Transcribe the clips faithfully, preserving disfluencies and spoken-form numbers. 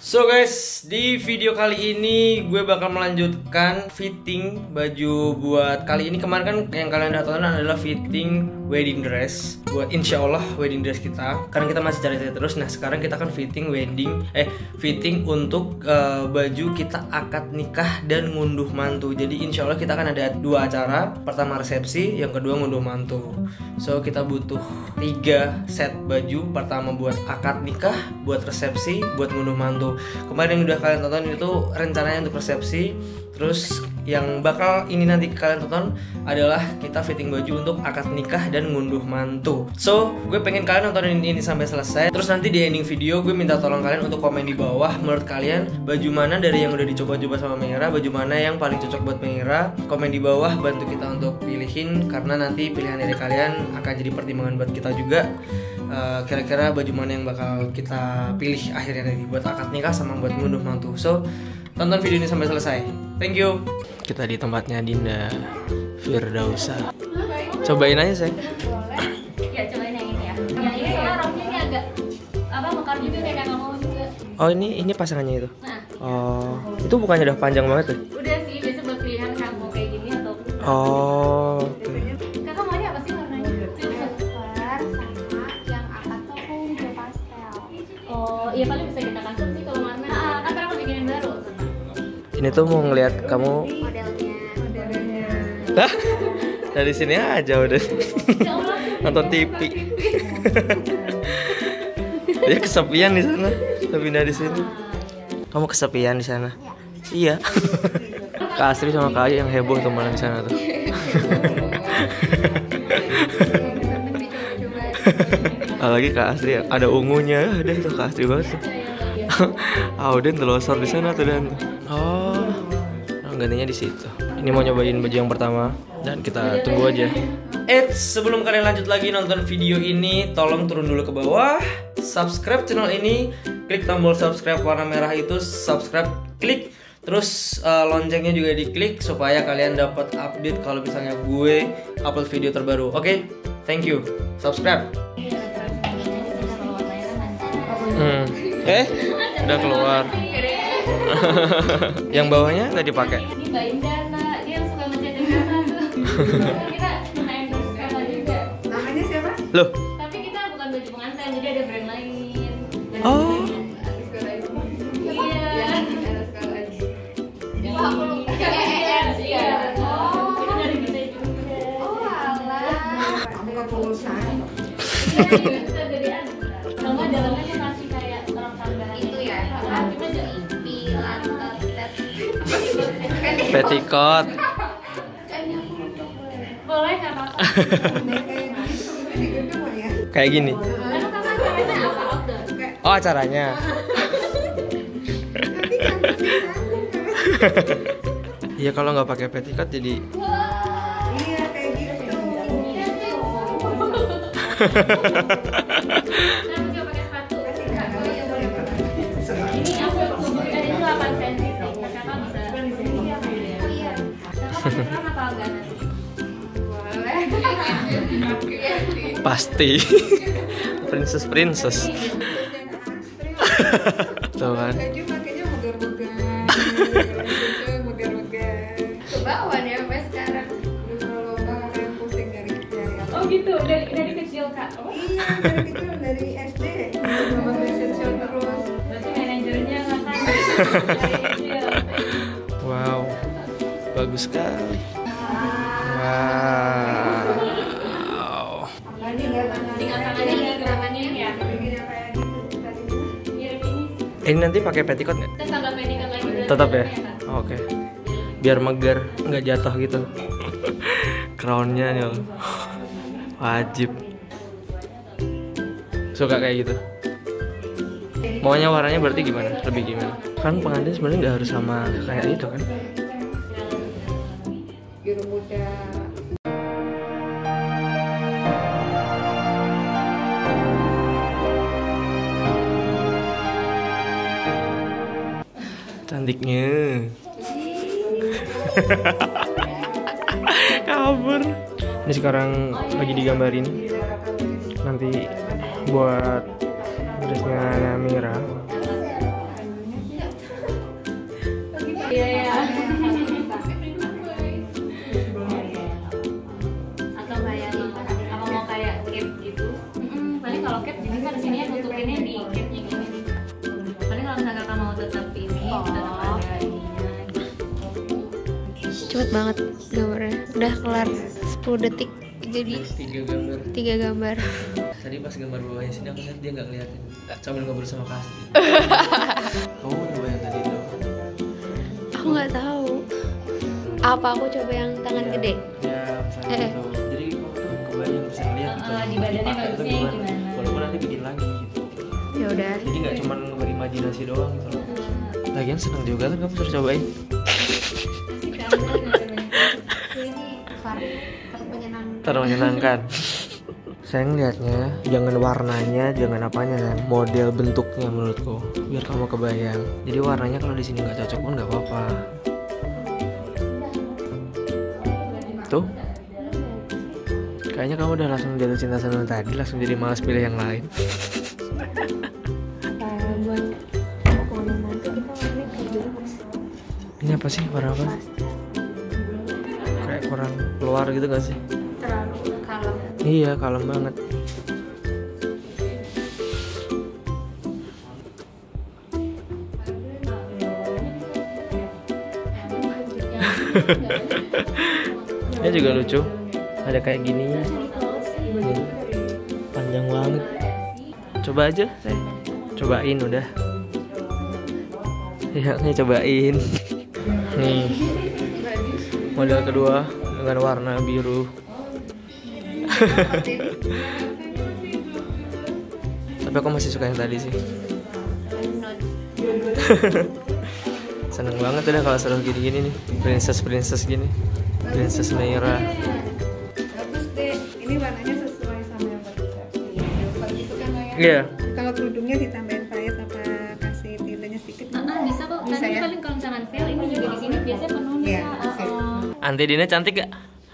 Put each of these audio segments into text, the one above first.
So guys, di video kali ini gue bakal melanjutkan fitting baju buat kali ini. Kemarin kan yang kalian udah tonton adalah fitting wedding dress buat insya Allah wedding dress kita. Karena kita masih cari-cari terus. Nah sekarang kita akan fitting wedding eh fitting untuk uh, baju kita akad nikah dan ngunduh mantu. Jadi insya Allah kita akan ada dua acara. Pertama resepsi, yang kedua ngunduh mantu. So kita butuh tiga set baju. Pertama buat akad nikah, buat resepsi, buat ngunduh mantu. Kemarin yang udah kalian tonton itu rencananya untuk resepsi. Terus yang bakal ini nanti kalian tonton adalah kita fitting baju untuk akad nikah dan ngunduh mantu. So gue pengen kalian nontonin ini sampai selesai. Terus nanti di ending video gue minta tolong kalian untuk komen di bawah, menurut kalian baju mana dari yang udah dicoba-coba sama Meira, baju mana yang paling cocok buat Meira. Komen di bawah, bantu kita untuk pilihin, karena nanti pilihan dari kalian akan jadi pertimbangan buat kita juga. Uh, kira-kira baju mana yang bakal kita pilih akhirnya nanti buat akad nikah sama buat ngunduh mantu. So tonton video ini sampai selesai. Thank you. Kita di tempatnya Dinda Firdausa. Cobain aja, sayang. Boleh. Ya cobain yang ini ya. Yang ini soalnya roknya ini agak apa mekar juga kayak kakak mau juga. Oh ini ini pasangannya itu. Nah. Oh itu bukannya udah panjang banget tuh? Udah sih, biasa buat pilihan kamu kayak gini atau. Oh. Oke. Okay. Kakak maunya apa sih warnanya? Silver sama yang akad tuh aku hijau pastel. Oh iya paling bisa kita custom sih kalau warna. Ah, kan karena mau bikinin baru. Ini tuh mau ngeliat kamu Modelnya. Modelnya. Hah? Dari sini aja udah nonton T V. Dia kesepian di sana, tapi dari sini. Kamu kesepian di sana? Iya. Kak Astri sama Kak Ayu yang heboh tuh malah di sana tuh. Apalagi Kak Astri ada ungunya, ada tuh Kak Astri banget tuh. Auden telosor di sana tuh dan. Oh, gantinya di situ. Ini mau nyobain baju yang pertama dan kita tunggu aja. Eits, sebelum kalian lanjut lagi nonton video ini, tolong turun dulu ke bawah, subscribe channel ini, klik tombol subscribe warna merah itu, subscribe, klik, terus uh, loncengnya juga diklik supaya kalian dapat update kalau misalnya gue upload video terbaru. Oke, okay? Thank you, subscribe. Hmm. Eh, udah keluar. Yang bawahnya nggak dipakai. Ini Mbak Indah, Nak. Dia yang suka ngechatin kakak tuh. Kita kena endorse kakak juga. Namanya siapa? Loh. Tapi kita bukan baju pengantin, jadi ada brand lain. Dan Oh. Iya. Wah, aku lupa. Iya. Oh, kita dari kita juga. Oh, alah. Kamu nggak pulsan. Iya, kita dari Anda. Sama dalamnya tuh masih kayak orang tambahan. Itu ya. Ah, kita jadi Pilar, Petticoat. kayaknya aku lupa boleh. boleh nggak apa-apa. Kayak gini. Karena kakak caranya apa outdoor? Oh acaranya. Iya kalau nggak pakai petticoat jadi. Iya kayak gitu. Nah, juga pakai sepatu. Ini aku kan ini delapan senti sih. Kakak bisa. Iya. Kakak pakai seram atau enggak nanti? Boleh. Pasti. Princess princess. Tuh kan. Baju pakainya megar-megar. Megar-megar. Kebawan ya sampai sekarang. Lomba-lomba kalian pusing dari dari apa? Oh gitu, dari dari kecil kak. Oh. Iya, dari kecil dari S D. Lomba fashion show terus. Berarti manajernya kakak dari kecil. Wow. Bagus sekali. Wow. Tadi nggak tangan. Tinggal tangannya di gerakannya ini ya. Begini kayak gitu tadi. Mirip ini. Ini nanti pakai petticoat nggak? Terus tambah pendekkan lagi. berarti Tetap ya. dalamnya, Kak. Oke. Biar megar, nggak jatuh gitu. Crownnya nih, loh. Wajib. Suka kayak gitu. Maunya warnanya berarti gimana? Lebih gimana? Kan pengantin sebenarnya nggak harus sama kayak itu kan? Biru muda. Cantiknya. Kabur. Ini sekarang lagi digambarin. Nanti buat dressnya Mira. cepet banget gambarnya. Udah kelar sepuluh detik jadi Tiga gambar. tiga gambar. Tadi pas gambar bawahnya sini aku lihat dia nggak ngeliatin. Sambil ngobrol sama Kasti. Kamu coba yang tadi itu. Aku nggak tahu. Apa aku coba yang tangan Ya, gede? Ya, misalnya Eh. gitu. Jadi kamu tuh kebayang bisa ngeliat gitu. Uh, di badannya Dipakai tuh bagusnya gimana? Walaupun nanti bikin lagi gitu. Ya udah. Jadi nggak cuma berimajinasi doang gitu loh. Lagian seneng juga kan kamu suruh cobain. Asik kan? Ini fun, termenyenangkan. Termenyenangkan. Saya ngeliatnya jangan warnanya, jangan apanya kan, model bentuknya menurutku biar kamu kebayang. Jadi warnanya kalau di sini nggak cocok pun nggak apa-apa. Tuh, kayaknya kamu udah langsung jatuh cinta sama yang tadi, langsung jadi malas pilih yang lain. Uh, buat pokoknya nanti kita warnanya kayak gini mas. Ini apa sih, warna apa? Kayak kurang keluar gitu gak sih? Terlalu kalem. Iya, kalem banget. Ini juga lucu. Ada kayak gini. Nih, panjang banget. Coba aja, saya. Cobain udah. Ya, nih cobain. Nih. Model kedua dengan warna biru. Tapi aku masih suka yang tadi sih. Seneng banget udah kalau seru gini-gini nih, princess princess gini, princess merah. Bagus deh, ini warnanya sesuai sama yang berkonsepsi. Kalau gitu kan Maya. Iya. Kalau kerudungnya ditambahin payet apa kasih tintanya sedikit? Ah, ah, bisa kok. Bisa Nanti ya? paling kalau misalkan fail ini juga di sini biasanya penuh nih Iya, Kak. sip. Uh, uh. Anti Dina cantik gak?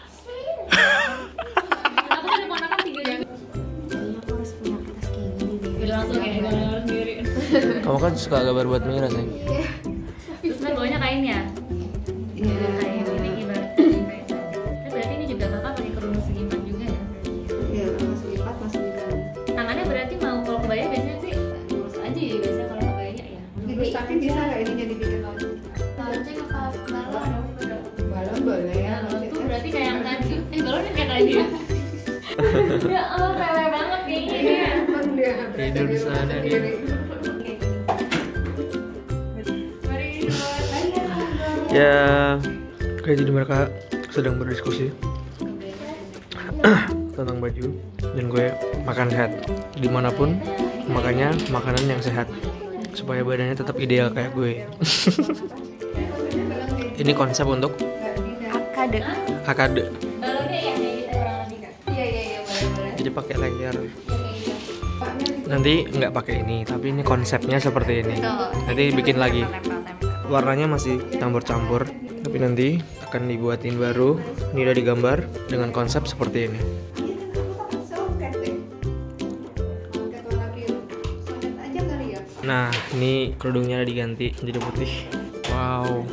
Aku punya ponakan tiga juga. Kayaknya aku harus punya kertas kayak gini deh. Udah langsung kayak gambar sendiri. Kamu kan suka gambar buat Mira sih. Terus kan bawahnya kain ya? Iya. Kain ini ibarat kain. Tapi berarti ini juga kakak pakai kerudung segi empat juga ya? Iya, masuk lipat, masuk lipat. Tangannya berarti mau kalau kebaya biasanya sih lurus aja ya biasanya kalau kebayanya ya. Terus tapi bisa nggak ini jadi bikin lonceng? Lonceng apa balon? Balon boleh ya. Nah, itu berarti kayak yang tadi. Eh, balon yang kayak tadi ya? Ya Allah, pewe banget kayaknya dia. Emang dia Tidur di sana dia. Ya, kayak jadi mereka sedang berdiskusi tentang baju dan gue makan sehat dimanapun, makanya makanan yang sehat supaya badannya tetap ideal kayak gue. Ini konsep untuk Akade. akade, Balonnya ya kayak gitu kurang lebih Kak. Iya iya iya boleh boleh. jadi pakai layer. Nanti nggak pakai ini, tapi ini konsepnya seperti ini. Nanti bikin lagi. Warnanya masih campur-campur, tapi nanti akan dibuatin baru. Ini udah digambar dengan konsep seperti ini. Soket deh. Soket warna biru. Soket aja kali ya. Nah, ini kerudungnya diganti jadi putih. Wow.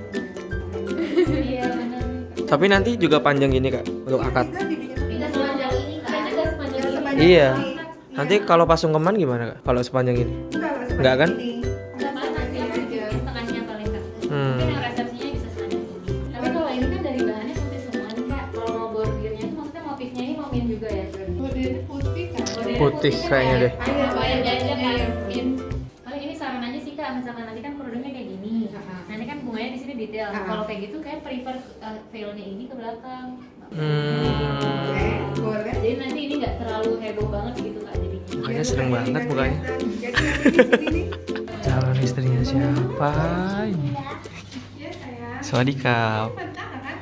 Iya benar. Tapi nanti juga panjang gini kak untuk akad. Tidak sepanjang ini Kak. Ini nggak sepanjang ini. Iya. Nanti kalau pas sungkeman gimana kak? Kalau sepanjang ini? Enggak kan? Nggak apa-apa sih, mungkin setengahnya paling Kak. Hmm. Mungkin yang resepsinya bisa sepanjang ini. Tapi kalau ini kan dari bahannya putih semua nih Kak. Kalau mau bordirnya itu maksudnya motifnya ini mau min juga ya? Bordir putih kan. Bordirnya Putih kan kayaknya deh. Ayo, bayang aja Iya, kan. iya. Mungkin. Paling ini saran aja sih Kak, misalkan nanti kan kerudungnya kayak gini. Ha-ha. Nanti kan bunganya di sini detail. Ha-ha. Kalau kayak gitu kayak prefer uh, veilnya ini ke belakang. Hmm. Boleh, boleh. Jadi nanti ini nggak terlalu heboh banget gitu Kak. Jadi Mukanya seneng banget mukanya. Jadi nanti di sini nih. Calon istrinya siapa ini? Ya sayang. Swadikap. Bentar kan?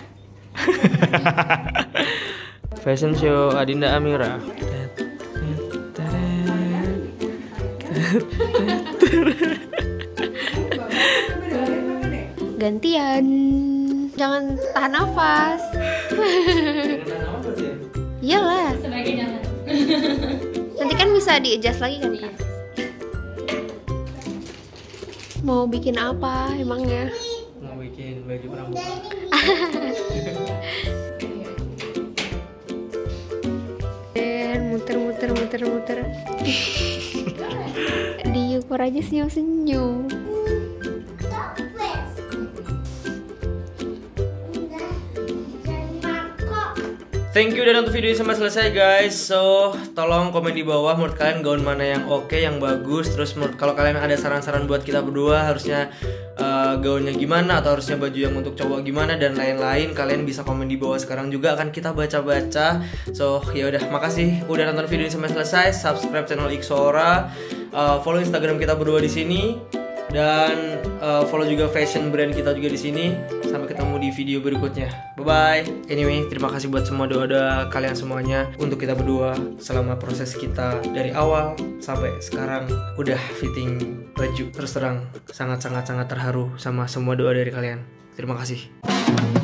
Fashion show Adinda Amira. Gantian. Jangan tahan nafas. Iyalah. sebagai jangan. Nanti kan bisa di-adjust lagi kan Kak? Mau bikin apa emangnya? Mau bikin baju pramuka. Dan muter-muter muter-muter. Diukur aja senyum-senyum. Thank you udah nonton video ini sampai selesai guys. So tolong komen di bawah menurut kalian gaun mana yang oke, yang bagus. Terus menurut kalau kalian ada saran-saran buat kita berdua harusnya uh, gaunnya gimana, atau harusnya baju yang untuk cowok gimana dan lain-lain, kalian bisa komen di bawah sekarang juga, akan kita baca-baca. So ya udah, makasih udah nonton video ini sampai selesai. Subscribe channel Ixora, uh, follow Instagram kita berdua di sini, dan uh, follow juga fashion brand kita juga di sini. Sampai ketemu di video berikutnya. Bye bye. Anyway, terima kasih buat semua doa-doa kalian semuanya untuk kita berdua selama proses kita dari awal sampai sekarang udah fitting baju. Terus terang sangat sangat sangat terharu sama semua doa dari kalian. Terima kasih.